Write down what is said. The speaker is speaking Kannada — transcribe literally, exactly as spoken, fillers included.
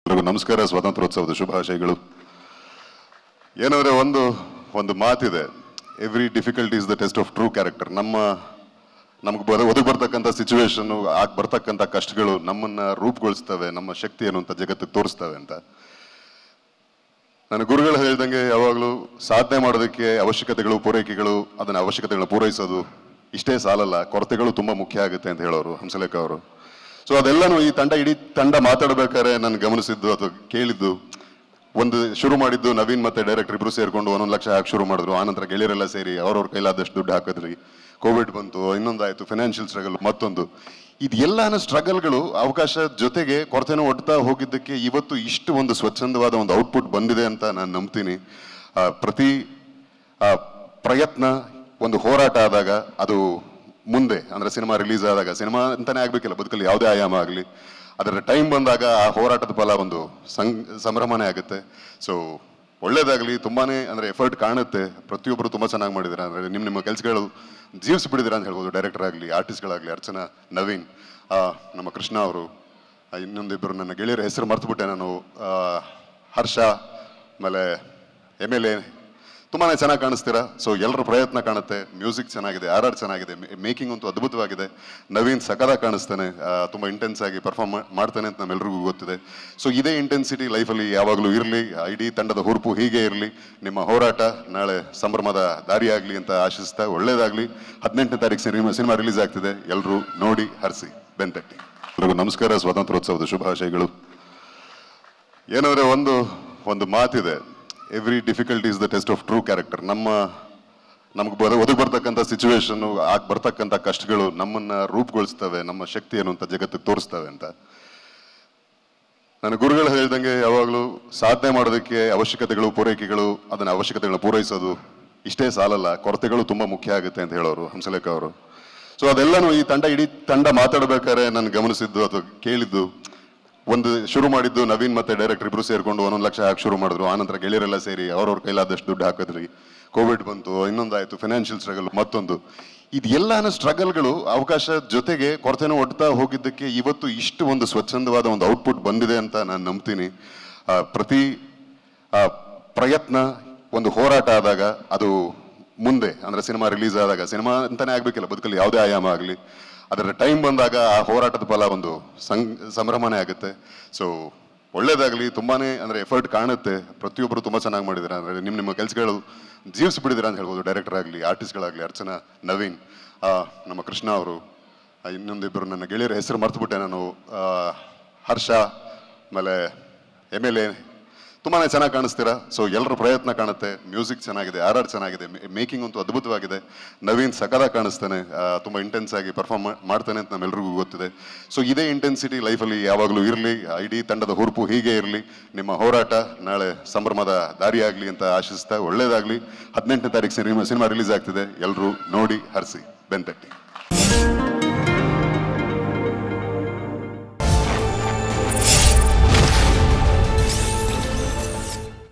ನಮಸ್ಕಾರ. ಸ್ವಾತಂತ್ರ್ಯೋತ್ಸವದ ಶುಭಾಶಯಗಳು. ಏನಂದ್ರೆ ಒಂದು ಒಂದು ಮಾತಿದೆ, every difficulty is the test of true character. ನಮ್ಮ ನಮ್ಗೆ ಬರ ಒದಗಿ ಬರ್ತಕ್ಕಂಥ ಸಿಚುವೇಶನ್, ಆಗ ಬರ್ತಕ್ಕಂಥ ಕಷ್ಟಗಳು ನಮ್ಮನ್ನ ರೂಪುಗೊಳಿಸ್ತವೆ, ನಮ್ಮ ಶಕ್ತಿ ಏನು ಅಂತ ಜಗತ್ತಿಗೆ ತೋರಿಸ್ತವೆ ಅಂತ. ನನ್ನ ಗುರುಗಳು ಹೇಳ್ದಂಗೆ ಯಾವಾಗಲೂ ಸಾಧನೆ ಮಾಡೋದಕ್ಕೆ ಅವಶ್ಯಕತೆಗಳು, ಪೂರೈಕೆಗಳು, ಅದನ್ನ ಅವಶ್ಯಕತೆಗಳನ್ನ ಪೂರೈಸೋದು ಇಷ್ಟೇ ಸಾಲಲ್ಲ, ಕೊರತೆಗಳು ತುಂಬಾ ಮುಖ್ಯ ಆಗುತ್ತೆ ಅಂತ ಹೇಳೋರು ಹಂಸಲೇಖ ಅವರು. ಸೊ ಅದೆಲ್ಲನೂ ಈ ತಂಡ ಇಡೀ ತಂಡ ಮಾತಾಡ್ಬೇಕಾದ್ರೆ ನಾನು ಗಮನಿಸಿದ್ದು ಅಥವಾ ಕೇಳಿದ್ದು, ಒಂದು ಶುರು ಮಾಡಿದ್ದು ನವೀನ್ ಮತ್ತೆ ಡೈರೆಕ್ಟರ್ ಇಬ್ರು ಸೇರ್ಕೊಂಡು ಒಂದೊಂದು ಲಕ್ಷ ಹಾಕಿ ಶುರು ಮಾಡಿದ್ರು. ಆನಂತರ ಗೆಳೆಯರೆಲ್ಲ ಸೇರಿ ಅವ್ರವ್ರ ಕೈಲಾದಷ್ಟು ದುಡ್ಡು ಹಾಕಿದ್ರಿ. ಕೋವಿಡ್ ಬಂತು, ಇನ್ನೊಂದಾಯ್ತು, ಫೈನಾನ್ಷಿಯಲ್ ಸ್ಟ್ರಗಲ್, ಮತ್ತೊಂದು. ಇದೆಲ್ಲ ಸ್ಟ್ರಗಲ್ಗಳು ಅವಕಾಶ ಜೊತೆಗೆ ಕೊರತೆನೂ ಒಡ್ತಾ ಹೋಗಿದ್ದಕ್ಕೆ ಇವತ್ತು ಇಷ್ಟು ಒಂದು ಸ್ವಚ್ಛಂದವಾದ ಒಂದು ಔಟ್ಪುಟ್ ಬಂದಿದೆ ಅಂತ ನಾನು ನಂಬ್ತೀನಿ. ಪ್ರತಿ ಪ್ರಯತ್ನ ಒಂದು ಹೋರಾಟ ಆದಾಗ ಅದು ಮುಂದೆ ಅಂದ್ರೆ ಸಿನಿಮಾ ರಿಲೀಸ್ ಆದಾಗ, ಸಿನಿಮಾ ಅಂತಾನೆ ಆಗ್ಬೇಕಿಲ್ಲ, ಬದುಕಲ್ಲಿ ಯಾವುದೇ ಆಯಾಮ ಆಗಲಿ, ಅದರ ಟೈಮ್ ಬಂದಾಗ ಆ ಹೋರಾಟದ ಫಲ ಒಂದು ಸಂಗ್ ಸಂಭ್ರಮನೇ ಆಗುತ್ತೆ. ಸೊ ಒಳ್ಳೇದಾಗಲಿ. ತುಂಬಾನೇ ಅಂದ್ರೆ ಎಫರ್ಟ್ ಕಾಣುತ್ತೆ. ಪ್ರತಿಯೊಬ್ಬರು ತುಂಬಾ ಚೆನ್ನಾಗಿ ಮಾಡಿದ್ದೀರಾ. ಅಂದ್ರೆ ನಿಮ್ಮ ನಿಮ್ಮ ಕೆಲಸಗಳು ಜೀವಿಸಿಬಿಟ್ಟಿದ್ದೀರಾ ಅಂತ ಹೇಳ್ಬೋದು. ಡೈರೆಕ್ಟರ್ ಆಗಲಿ, ಆರ್ಟಿಸ್ಟ್ಗಳಾಗಲಿ, ಅರ್ಚನಾ, ನವೀನ್, ನಮ್ಮ ಕೃಷ್ಣ ಅವರು, ಇನ್ನೊಂದಿಬ್ಬರು ನನ್ನ ಗೆಳೆಯರ ಹೆಸರು ಮರ್ತುಬಿಟ್ಟೆ ನಾನು, ಹರ್ಷ, ಆಮೇಲೆ ಎಮ್ ಎಲ್ ಎ, ತುಂಬಾ ಚೆನ್ನಾಗಿ ಕಾಣಿಸ್ತೀರಾ. ಸೊ ಎಲ್ಲರ ಪ್ರಯತ್ನ ಕಾಣುತ್ತೆ. ಮ್ಯೂಸಿಕ್ ಚೆನ್ನಾಗಿದೆ, ಆರ್ ಆರ್ ಚೆನ್ನಾಗಿದೆ, ಮೇಕಿಂಗ್ ಅಂತೂ ಅದ್ಭುತವಾಗಿದೆ. ನವೀನ್ ಸಕದಾಗಿ ಕಾಣಿಸ್ತಾನೆ, ತುಂಬ ಇಂಟೆನ್ಸ್ ಆಗಿ ಪರ್ಫಾರ್ಮ್ ಮಾಡ್ತಾನೆ ಅಂತ ನಮ್ಮೆಲ್ರಿಗೂ ಗೊತ್ತಿದೆ. ಸೊ ಇದೇ ಇಂಟೆನ್ಸಿಟಿ ಲೈಫಲ್ಲಿ ಯಾವಾಗಲೂ ಇರಲಿ, ಇಡೀ ತಂಡದ ಹುರುಪು ಹೀಗೆ ಇರಲಿ, ನಿಮ್ಮ ಹೋರಾಟ ನಾಳೆ ಸಂಭ್ರಮದ ದಾರಿಯಾಗಲಿ ಅಂತ ಆಶಿಸ್ತಾ, ಒಳ್ಳೇದಾಗಲಿ. ಹದಿನೆಂಟನೇ ತಾರೀಕು ಸಿನಿಮಾ ಸಿನಿಮಾ ರಿಲೀಸ್ ಆಗ್ತಿದೆ. ಎಲ್ಲರೂ ನೋಡಿ, ಹರಿಸಿ, ಬೆನ್ತಟ್ಟಿ. ಎಲ್ರಿಗೂ ನಮಸ್ಕಾರ. ಸ್ವಾತಂತ್ರ್ಯೋತ್ಸವದ ಶುಭಾಶಯಗಳು. ಏನಂದ್ರೆ ಒಂದು ಒಂದು ಮಾತಿದೆ, every difficulty is the test of true character. ನಮ್ಮ ನಮ್ಗೆ ಬರ ಒದಗಿ ಬರ್ತಕ್ಕಂಥ ಸಿಚುವೇಶನ್, ಆಗ ಬರ್ತಕ್ಕಂಥ ಕಷ್ಟಗಳು ನಮ್ಮನ್ನ ರೂಪುಗೊಳಿಸ್ತವೆ, ನಮ್ಮ ಶಕ್ತಿ ಏನು ಅಂತ ಜಗತ್ತಿಗೆ ತೋರಿಸ್ತವೆ ಅಂತ. ನನ್ನ ಗುರುಗಳು ಹೇಳ್ದಂಗೆ ಯಾವಾಗಲೂ ಸಾಧನೆ ಮಾಡೋದಕ್ಕೆ ಅವಶ್ಯಕತೆಗಳು, ಪೂರೈಕೆಗಳು, ಅದನ್ನ ಅವಶ್ಯಕತೆಗಳನ್ನ ಪೂರೈಸೋದು ಇಷ್ಟೇ ಸಾಲಲ್ಲ, ಕೊರತೆಗಳು ತುಂಬಾ ಮುಖ್ಯ ಆಗುತ್ತೆ ಅಂತ ಹೇಳೋರು ಹಂಸಲೇಖ ಅವರು. ಸೊ ಅದೆಲ್ಲನೂ ಈ ತಂಡ ಇಡೀ ತಂಡ ಮಾತಾಡ್ಬೇಕಾದ್ರೆ ನಾನು ಗಮನಿಸಿದ್ದು ಅಥವಾ ಕೇಳಿದ್ದು, ಒಂದು ಶುರು ಮಾಡಿದ್ದು ನವೀನ್ ಮತ್ತೆ ಡೈರೆಕ್ಟರ್ ಇಬ್ರು ಸೇರ್ಕೊಂಡು ಒಂದೊಂದು ಲಕ್ಷ ಹಾಕಿ ಶುರು ಮಾಡಿದ್ರು. ಆನಂತರ ಗೆಳೆಯರೆಲ್ಲ ಸೇರಿ ಅವ್ರವ್ರ ಕೈಲಾದಷ್ಟು ದುಡ್ಡು ಹಾಕಿದ್ರಿ. ಕೋವಿಡ್ ಬಂತು, ಇನ್ನೊಂದಾಯ್ತು, ಫೈನಾನ್ಷಿಯಲ್ ಸ್ಟ್ರಗಲ್, ಮತ್ತೊಂದು. ಇದೆಲ್ಲ ಸ್ಟ್ರಗಲ್ಗಳು ಅವಕಾಶ ಜೊತೆಗೆ ಕೊರತೆನೂ ಒಡ್ತಾ ಹೋಗಿದ್ದಕ್ಕೆ ಇವತ್ತು ಇಷ್ಟು ಒಂದು ಸ್ವಚ್ಛಂದವಾದ ಒಂದು ಔಟ್ಪುಟ್ ಬಂದಿದೆ ಅಂತ ನಾನು ನಂಬ್ತೀನಿ. ಪ್ರತಿ ಪ್ರಯತ್ನ ಒಂದು ಹೋರಾಟ ಆದಾಗ ಅದು ಮುಂದೆ ಅಂದ್ರೆ ಸಿನಿಮಾ ರಿಲೀಸ್ ಆದಾಗ, ಸಿನಿಮಾ ಅಂತಾನೆ ಆಗ್ಬೇಕಿಲ್ಲ, ಬದುಕಲ್ಲಿ ಯಾವುದೇ ಆಯಾಮ ಆಗಲಿ, ಅದರ ಟೈಮ್ ಬಂದಾಗ ಆ ಹೋರಾಟದ ಫಲ ಒಂದು ಸಂಗ್ ಸಂಭ್ರಮನೇ ಆಗುತ್ತೆ. ಸೊ ಒಳ್ಳೇದಾಗಲಿ. ತುಂಬಾನೇ ಅಂದ್ರೆ ಎಫರ್ಟ್ ಕಾಣುತ್ತೆ. ಪ್ರತಿಯೊಬ್ಬರು ತುಂಬಾ ಚೆನ್ನಾಗಿ ಮಾಡಿದ್ದೀರಾ. ಅಂದ್ರೆ ನಿಮ್ಮ ನಿಮ್ಮ ಕೆಲಸಗಳು ಜೀವಿಸಿಬಿಟ್ಟಿದ್ದೀರಾ ಅಂತ ಹೇಳ್ಬೋದು. ಡೈರೆಕ್ಟರ್ ಆಗಲಿ, ಆರ್ಟಿಸ್ಟ್ಗಳಾಗಲಿ, ಅರ್ಚನಾ, ನವೀನ್, ನಮ್ಮ ಕೃಷ್ಣ ಅವರು, ಇನ್ನೊಂದಿಬ್ಬರು ನನ್ನ ಗೆಳೆಯರ ಹೆಸರು ಮರ್ತುಬಿಟ್ಟೆ ನಾನು, ಹರ್ಷ, ಆಮೇಲೆ ಎಮ್ ಎಲ್ ಎ, ತುಂಬಾ ಚೆನ್ನಾಗಿ ಕಾಣಿಸ್ತೀರಾ. ಸೊ ಎಲ್ಲರ ಪ್ರಯತ್ನ ಕಾಣುತ್ತೆ. ಮ್ಯೂಸಿಕ್ ಚೆನ್ನಾಗಿದೆ, ಆರ್ ಆರ್ ಚೆನ್ನಾಗಿದೆ, ಮೇಕಿಂಗ್ ಅಂತೂ ಅದ್ಭುತವಾಗಿದೆ. ನವೀನ್ ಸಕದಾಗಿ ಕಾಣಿಸ್ತಾನೆ, ತುಂಬ ಇಂಟೆನ್ಸ್ ಆಗಿ ಪರ್ಫಾರ್ಮ್ ಮಾಡ್ತಾನೆ ಅಂತ ನಮ್ಮೆಲ್ರಿಗೂ ಗೊತ್ತಿದೆ. ಸೊ ಇದೇ ಇಂಟೆನ್ಸಿಟಿ ಲೈಫಲ್ಲಿ ಯಾವಾಗಲೂ ಇರಲಿ, ಇಡೀ ತಂಡದ ಹುರುಪು ಹೀಗೆ ಇರಲಿ, ನಿಮ್ಮ ಹೋರಾಟ ನಾಳೆ ಸಂಭ್ರಮದ ದಾರಿಯಾಗಲಿ ಅಂತ ಆಶಿಸ್ತಾ, ಒಳ್ಳೇದಾಗಲಿ. ಹದಿನೆಂಟನೇ ತಾರೀಕು ಸಿನಿಮಾ ಸಿನಿಮಾ ರಿಲೀಸ್ ಆಗ್ತಿದೆ. ಎಲ್ಲರೂ ನೋಡಿ, ಹರಿಸಿ, ಬೆನ್ತಟ್ಟಿ.